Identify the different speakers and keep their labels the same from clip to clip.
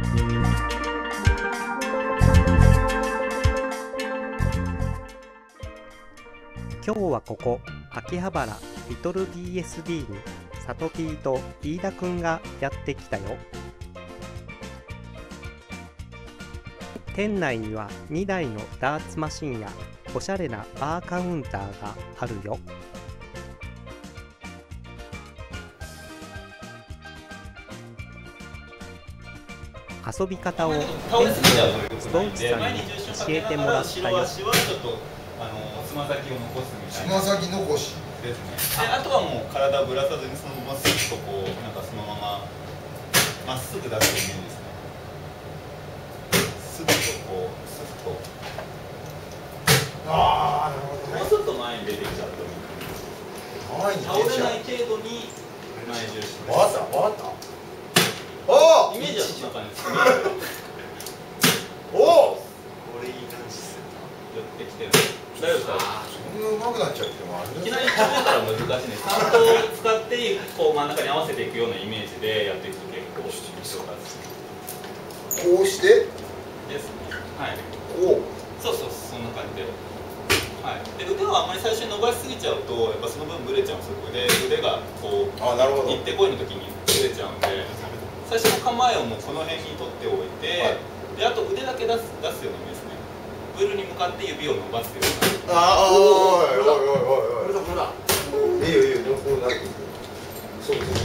Speaker 1: 今日はここ秋葉原リトル DSD にさとぴーと飯田くんがやってきたよ。店内には2台のダーツマシンやおしゃれなバーカウンターがあるよ。遊び方を店長のストンチさんに教えてもらったよ。
Speaker 2: つま先を残すみたい
Speaker 3: な。つま先残し
Speaker 2: ですね。あとはもう体をぶらさずにそのままスッとこうなんかそのまままっすぐ出すイメージですね。スッとこうスッと。
Speaker 3: ああ、なるほどね。
Speaker 2: もうちょっと前に出てきちゃうと。
Speaker 3: 前に出ちゃう。
Speaker 2: 倒れない程度に前重視。
Speaker 3: わかった、わかった。おお。
Speaker 2: イメージはそんな感じですね。
Speaker 3: おお。
Speaker 2: これいい感じですよ。寄ってきてる。大丈夫ですか？
Speaker 3: そんな上手くなっちゃってもあれ
Speaker 2: いきなり食べたら難しいね。3頭を使ってこう真ん中に合わせていくようなイメージでやっていくと結構上達する。
Speaker 3: こうして
Speaker 2: ですね。はい。
Speaker 3: こう。
Speaker 2: そうそうそんな感じで。はい。で腕をあんまり最初に伸ばしすぎちゃうとやっぱその分ブレちゃうんですよ。腕がこう
Speaker 3: なるほど。
Speaker 2: 行ってこいの時にブレちゃうんで、最初の構えをもうこの辺に取っておいて、であと腕だけ出すようなイメージですね。プールに向かって指を伸ばすような。
Speaker 3: ああ、おいおいおいおいおい。これだこれだ。いいよいいよ、こうなっていく。そうそう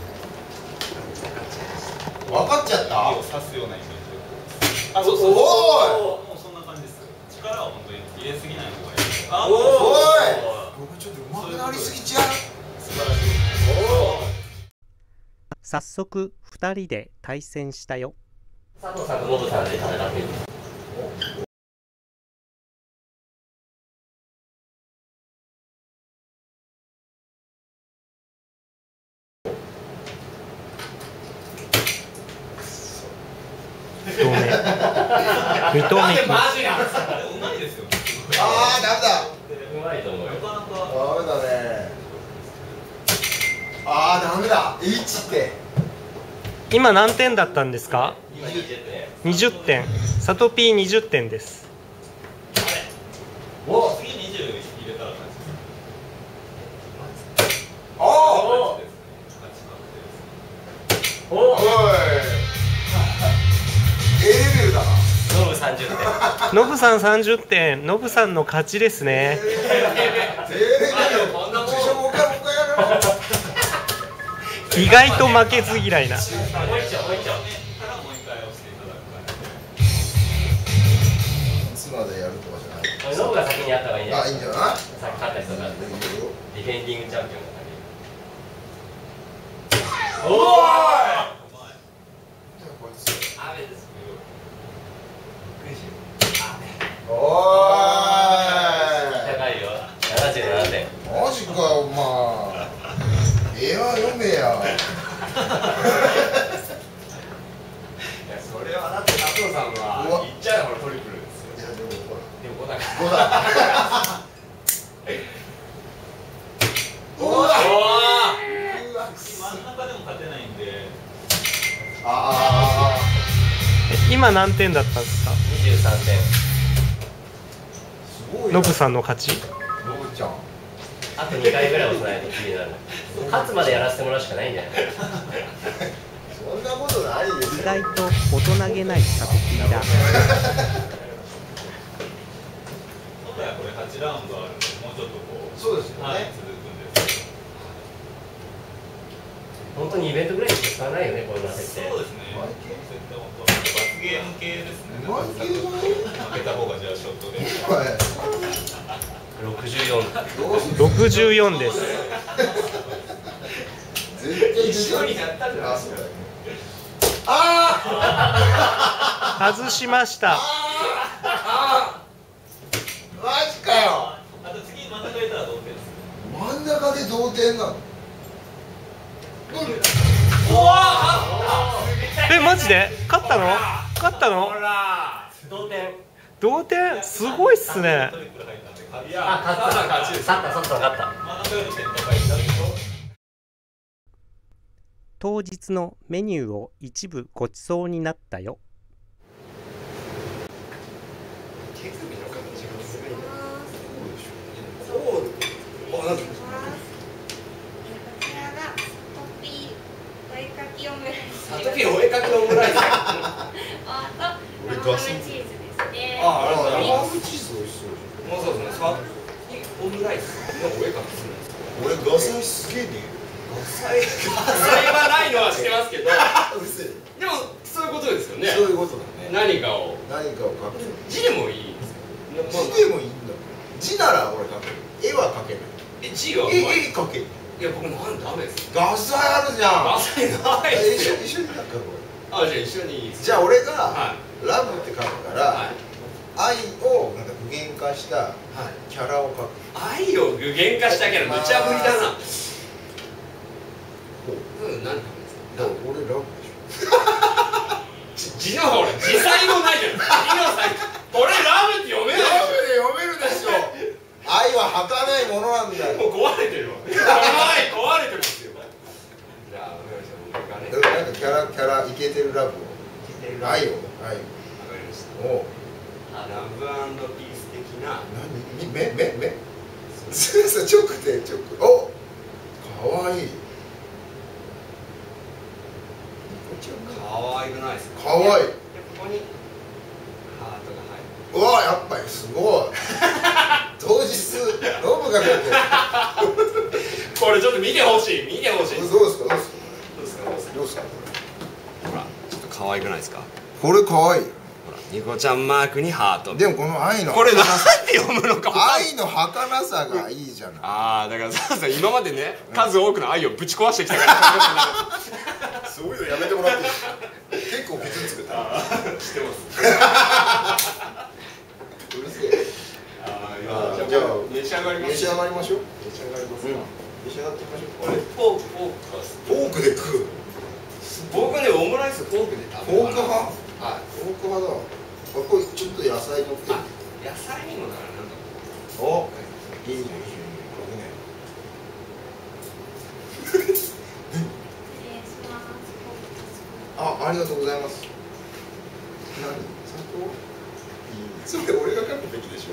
Speaker 3: そう。分かっちゃった。
Speaker 2: 指を刺すようなイメージで。あ、そうそう。もうそんな感じです。力は本当に入れすぎない方がいい。あ、おい。
Speaker 3: 僕ちょっと上手くなりすぎちゃう。
Speaker 2: 素晴らしい。
Speaker 1: 早速2人で対戦したよ。
Speaker 4: 佐藤さんとノブさんで戦っている。
Speaker 1: 2投目
Speaker 2: マジなんですか？うまいですよ。
Speaker 3: ああ、ダメだ。
Speaker 4: うまいと思うよ。
Speaker 2: なかなか。
Speaker 3: ダメだね。ああ、ダメだ。1って。
Speaker 1: 今何点だったんですか？
Speaker 4: 今20点。
Speaker 1: 20点。さとぴー20点です。
Speaker 2: お、次20入れたら勝ちです。
Speaker 3: おお。
Speaker 4: お
Speaker 3: おい。A レベルだな。
Speaker 4: ノブ30点。
Speaker 1: ノブさん30点。ノブさんの勝ちですね。意外と負けず嫌いな。
Speaker 4: もう一丁もう一丁。
Speaker 2: からもう一回押していただくか
Speaker 3: いつまでやるとかじゃない。
Speaker 4: ノブが先にやった方がいいんじゃない？
Speaker 3: あ、いいんじゃない。
Speaker 4: さっき勝った人がディフェンディングチャンピオンが先。おお。雨です。
Speaker 3: おーい。
Speaker 4: 高いよ。77点。
Speaker 3: マジかよ、お前。絵は読めや。いや、
Speaker 5: それはだって佐藤さんは言っちゃうよ、トリプルですよ。
Speaker 3: いや、でもほら。
Speaker 5: でも5だから。
Speaker 3: 5だ。
Speaker 2: ら。真ん中でも勝てないんで。
Speaker 1: 今何点だったんですか
Speaker 4: 23点。
Speaker 3: すごい。
Speaker 1: ノブさんの勝ち。
Speaker 3: ノブちゃん。
Speaker 4: あと2回ぐらい押さないと気になる。勝つまでやらせてもらうしかないんじゃない？
Speaker 3: そんなことないですよ。
Speaker 1: 意外と大人げないさとぴーだ。
Speaker 2: 今回はこれ8ラウンドあるんで、もうちょっとこう。
Speaker 3: そうですよね。
Speaker 2: はい、続くんです。
Speaker 4: 本当にイベントぐらいしか使わないよね、こんな設定。
Speaker 2: そうですね。設定本当罰ゲーム系ですね。負けた方がじゃあショットで。
Speaker 1: 64です。
Speaker 3: 一緒にやったんじゃないですか。
Speaker 1: 外しました。
Speaker 3: マジかよ。
Speaker 2: あと次真ん中入れたら同点です。
Speaker 3: 真ん中で同点なの。
Speaker 1: マジで勝ったの？勝ったの？同点すごいっすね。
Speaker 5: いや、勝った勝ちです。
Speaker 4: 勝った。
Speaker 2: 真ん中より点高いんだけど。
Speaker 1: 当日のメニューを一部ごちそうになったよ。
Speaker 5: 手首の形がすごいな。こう、あ、なんで。
Speaker 6: こちらがサトピーお絵かきオムライス。
Speaker 5: サトピーお絵かきオムライス。
Speaker 6: あと生ハムチーズですね。
Speaker 5: あ、
Speaker 3: 生
Speaker 5: あ、
Speaker 3: ハムチーズ美味しそうじ
Speaker 5: もうそうですね。サトピーオムライスのお絵かきするんですか。
Speaker 3: ゃん。俺ガサイすげえね。
Speaker 5: ガサイはないのは知ってますけど、
Speaker 3: うるせえ。
Speaker 5: でもそういうことですよね。
Speaker 3: そういうことだね。
Speaker 5: 何かを
Speaker 3: 何かを描く。
Speaker 5: 字でもいいんですよ。
Speaker 3: 字でもいいんだ。字なら俺描ける。絵は描けない。
Speaker 5: 字がうまい。
Speaker 3: 絵描ける。
Speaker 5: いや、僕なんダメです。
Speaker 3: ガサイあるじゃん。
Speaker 5: ガサイないですよ。
Speaker 3: 一緒に描くこ
Speaker 5: あ、じゃあ一緒にいいです。
Speaker 3: れ。じゃあ俺が
Speaker 5: は
Speaker 3: ラブって書くか
Speaker 5: い。
Speaker 3: ら
Speaker 5: はい。
Speaker 3: 愛をなんか具現化した
Speaker 5: はい。
Speaker 3: キャラを描く。
Speaker 5: 愛を具現化したけど無茶ぶりだな。何書くんですか。
Speaker 3: 俺ラブでしょ。
Speaker 5: 字の方、字才もないじゃん。字の才。これラブって読めない。
Speaker 3: ラブで読めるでしょ。愛は儚いものなんだよ。
Speaker 5: もう壊れてるわ。壊れてますよ。じゃあ、お願いします。僕がね。
Speaker 3: だからなんかキャライケてるラブを。愛を。愛を。
Speaker 5: わかりました。
Speaker 3: おう。
Speaker 5: ラブ&ピース的な。
Speaker 3: 何？目？そう直で直。お。可愛い。
Speaker 5: 可愛くないですか。
Speaker 3: 可愛い。
Speaker 5: で、ここにハートが入る。
Speaker 3: うわ、やっぱりすごい。当日ノブが描いてる。
Speaker 5: これちょっと見てほしい。見てほしい。
Speaker 3: どうですか？どうですか？
Speaker 5: どうですか。
Speaker 3: どうですか？
Speaker 5: ほら、ちょっと可愛くないですか。
Speaker 3: これ可愛い。
Speaker 5: ほら、ニコちゃんマークにハート。
Speaker 3: でもこの愛の
Speaker 5: これなんで読むのか。
Speaker 3: 愛の儚さがいいじゃない。
Speaker 5: ああ、だからさ、今までね、数多くの愛をぶち壊してきたから。
Speaker 3: そういうのやめてもらっていいですか。結構傷つく。
Speaker 5: 知ってます。
Speaker 3: うるせえ。じゃあ
Speaker 5: 召し上がります。
Speaker 3: 召し上がりましょう。
Speaker 5: 召し上がりますか。
Speaker 3: 召し上がってみましょう。
Speaker 5: これフォークか。
Speaker 3: フォークで食う。
Speaker 5: 僕ね、オムライスフォークで食べる。
Speaker 3: フォーク派。
Speaker 5: はい。
Speaker 3: フォーク派だ。これちょっと野菜のっけて。
Speaker 5: 野菜にもならなんだ。
Speaker 3: お。いいね。いいね。
Speaker 6: 失礼します。
Speaker 3: ありがとうございます。何？砂糖？それ俺が書くべきでしょ。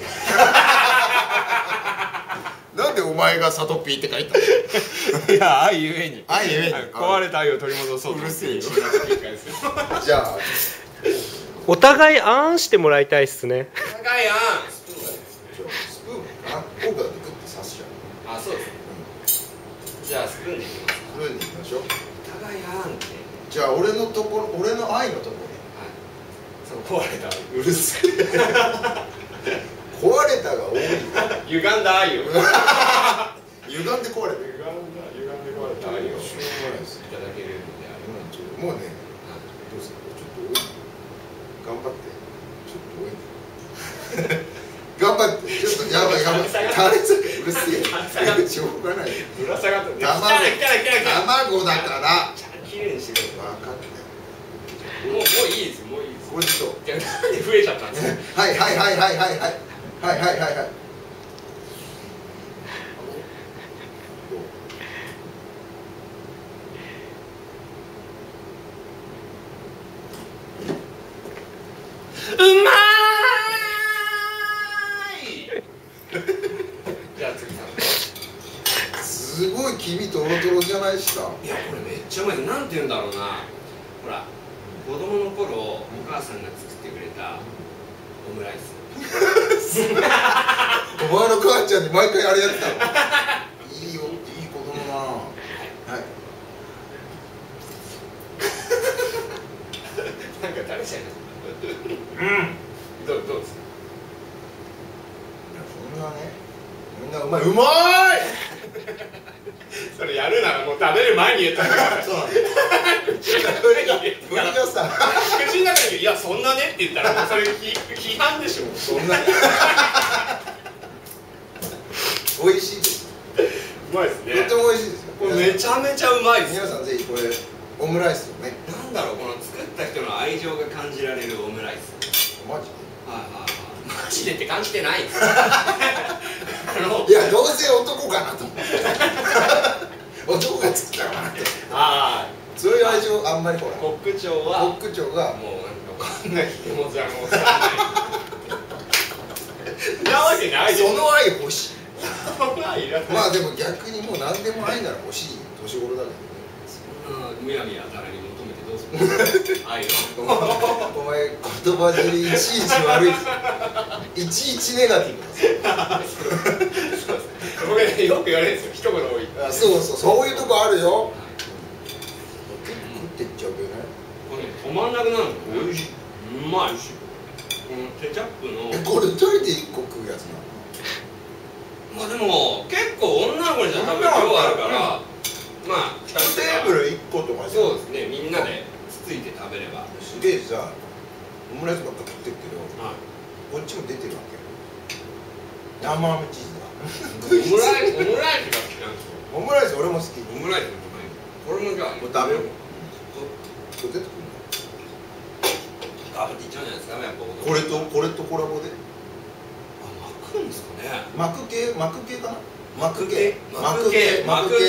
Speaker 3: なんでお前がサトピーって書いたの？
Speaker 5: いや、愛ゆえに。
Speaker 3: 愛ゆえに
Speaker 5: 壊れた愛を取り戻そうと。
Speaker 3: うるせえよ
Speaker 5: 新型展開ですよ。
Speaker 3: じゃあ
Speaker 1: お互いあんしてもらいたいっすね。
Speaker 5: 高いあん。
Speaker 3: スプーンかな。フォークだとグッて刺しちゃう。
Speaker 5: あ、そうですね。じゃあスプーンでいきます。
Speaker 3: スプーンでいきましょう。
Speaker 5: 高いあんって。
Speaker 3: じゃあ俺のところ、俺の愛のとこ
Speaker 5: そう、壊れた。
Speaker 3: ろ。うるせえ。壊れたが多い。
Speaker 5: 歪んだ愛を。
Speaker 3: 歪んで壊れた。
Speaker 5: 歪んで壊れた愛を。
Speaker 3: しょうがないです。
Speaker 5: いただけるのであれば。
Speaker 3: もうね、どうですか。ちょっと多い。頑張って。ちょっと多い。頑張って。ちょっとやばい。垂れ下がうるせえ。しょうがない。
Speaker 5: ぶら下がって。
Speaker 3: 卵だから。
Speaker 5: 綺麗にしてくだ
Speaker 3: 分かったよ。
Speaker 5: さい。もういいですよ。もういいです。
Speaker 3: これちょっと。
Speaker 5: いや、なんで増えちゃったんですか。
Speaker 3: はい。
Speaker 5: うまい。じゃあ次さん。
Speaker 3: すごい黄身とろとろじゃないしさ。
Speaker 5: いや、これめっちゃうまいです。なんて言うんだろうな。ほら、子供の頃お母さんが作ってくれたオムライス。
Speaker 3: お前の母ちゃんに毎回あれやってたの。いいよ、いい子供だな。はい。
Speaker 5: なんか誰じゃない。どうですか。
Speaker 3: そんなね、みんなうまい。
Speaker 5: それやるならもう食べる前に言ったから。
Speaker 3: そうなんだ。無理がさ。
Speaker 5: 口の中にいやそんなねって言ったらもうそれ批判でしょ。
Speaker 3: そんな。美味しいです。
Speaker 5: うまいですね。
Speaker 3: とっても美味しいですよ。
Speaker 5: これめちゃめちゃうまいです。
Speaker 3: 皆さんぜひこれオムライスをね。
Speaker 5: なんだろう、この作った人の愛情が感じられるオムライス。
Speaker 3: マジ。
Speaker 5: マジでって感じてない。
Speaker 3: いや、どうせ男かなと思って。男が作ったかなって。 そういう愛情あんまりほら
Speaker 5: コック長は
Speaker 3: コック長が
Speaker 5: もうなんかわかんない気持ちはもうわかんないなわけないでしょ。
Speaker 3: その愛欲しい。
Speaker 5: そんなんいらない。
Speaker 3: まあでも逆にもう何でも愛なら欲しい年頃だけどね。
Speaker 5: そんなむやみやたらに求めてどうする愛を。
Speaker 3: お前言葉尻いちいち悪いいちいちネガティブだぞ。
Speaker 5: そうですね。僕ねよく言われるんですよ。一言多い。
Speaker 3: あ、そうそう、そういうとこあるよ。結構食ってっちゃうけどね。
Speaker 5: これね止まんなくなるの。
Speaker 3: 美味しい。
Speaker 5: うまい。このケチャップの。
Speaker 3: これ一人で一個食うやつなの。
Speaker 5: まあでも結構女の子にじゃ多分量あるから、まあ
Speaker 3: テーブル一個とか
Speaker 5: そうですね、みんなでつついて食べれば。
Speaker 3: すげえさ、オムライスばっか食ってるけど、
Speaker 5: はい。
Speaker 3: こっちも出てるわけよ。生ハムチーズが。
Speaker 5: オムライスが好きなんですよ。
Speaker 3: オムライス俺も好き。
Speaker 5: オムライスのこれもじゃあ
Speaker 3: これ食べよう。
Speaker 5: こ
Speaker 3: これ出てくる
Speaker 5: ガブっていっちゃうんじゃないですかね、やっぱ
Speaker 3: の。これとコラボで。
Speaker 5: あ、巻くんですかね。
Speaker 3: 巻く系かな。
Speaker 5: 巻く系
Speaker 3: だ。
Speaker 5: うん、ちょっと巻いてみて。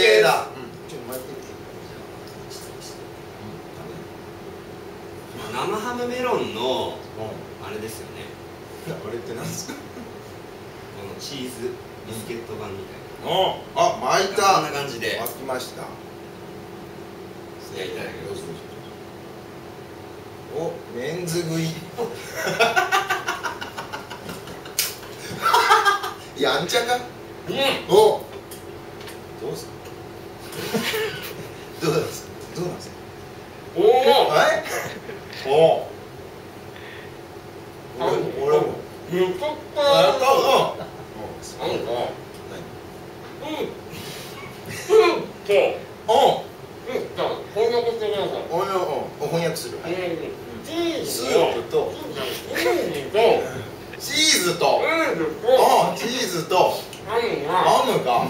Speaker 5: 生ハムメロンのあれですよね。
Speaker 3: あれってなんですか。
Speaker 5: このチーズビスケット版みたいな。
Speaker 3: あ、巻いた。
Speaker 5: こんな感じで。
Speaker 3: 巻きました。
Speaker 5: いや、いただきます。
Speaker 3: お、メンズ食い。やんちゃか。
Speaker 5: うん。
Speaker 3: お。どうすか。どうなんですか。どうなんですか。
Speaker 5: おお。
Speaker 3: はい。お。俺も。
Speaker 5: めちゃくちゃ。
Speaker 3: なんか。
Speaker 5: じゃあ翻訳してください。
Speaker 3: 翻訳する。
Speaker 5: チーズ
Speaker 3: スープとチーズとチーズとハムが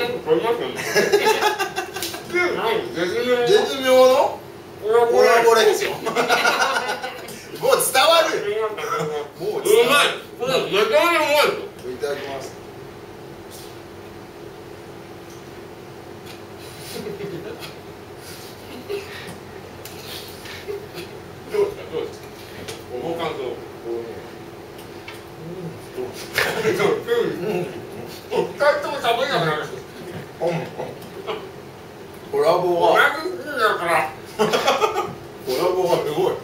Speaker 3: 絶妙のコラボレーション。もう伝わるよ。もう伝わる。
Speaker 5: これめちゃめちゃうまいですよ。
Speaker 3: いただきます。
Speaker 5: どうですか、どうですか。ご感想。二人とも食べなくなる。
Speaker 3: コラボは。
Speaker 5: 同じ好きだから。
Speaker 3: コラボがすごい。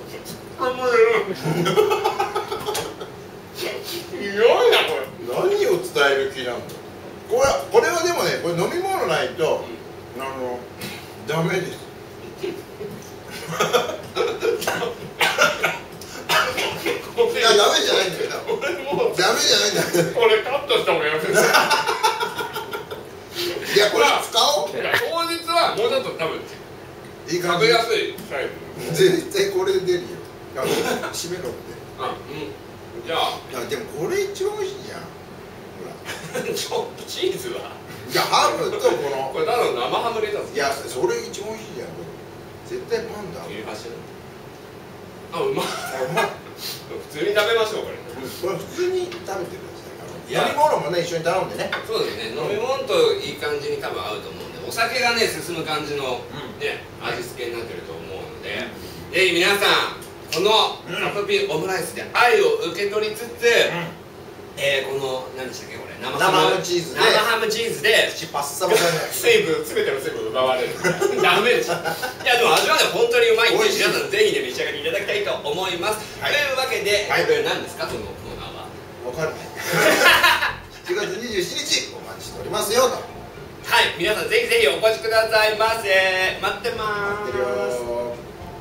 Speaker 5: ひどいなこれ。
Speaker 3: 何を伝える気なんだ。これはでもね、これ飲み物ないとダメです。いや、ダメじゃないんだけど。ダメじゃないんだけど。
Speaker 5: これカットした方がよくない。
Speaker 3: いや、これ使おう。
Speaker 5: 当日はもうちょっと多分
Speaker 3: いい感じ。
Speaker 5: 食べやすいサイズ。
Speaker 3: 絶対これで出るよ。締めろって。
Speaker 5: じゃあ。
Speaker 3: いや、でもこれ一番美味しいじゃん。ほら。
Speaker 5: ちょっとチーズは。
Speaker 3: いや、ハムとこの。
Speaker 5: これただの生ハムレタス。
Speaker 3: いや、それ一番美味しいじゃん。絶対パンだ。
Speaker 5: あ、うまい。
Speaker 3: うまい。
Speaker 5: 普通に食べましょうこれ。
Speaker 3: これ普通に食べてください。飲み物もね、一緒に頼んでね。
Speaker 5: そうですね。飲み物といい感じに多分合うと思うんで、お酒がね進む感じのね味付けになってると思うので、ぜひ皆さんこのサトピーオムライスで愛を受け取りつつ、この何でしたっけこれ生ハムチーズで
Speaker 3: パッサパサに。
Speaker 5: 水分全ての水分奪われる。ダメです。いやでも味はね本当にうまいんで皆さんぜひね召し上がりいただきたいと思います。というわけでこれ何ですかこのコーナーは。
Speaker 3: わかんない。7月27日お待ちしておりますよと。
Speaker 5: はい、皆さんぜひぜひお越しくださいませ。待ってま
Speaker 3: 待ってるよ。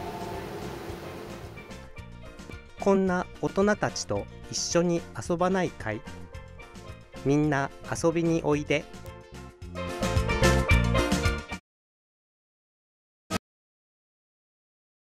Speaker 1: こんな大人たちと一緒に遊ばないかい？みんな遊びにおいで。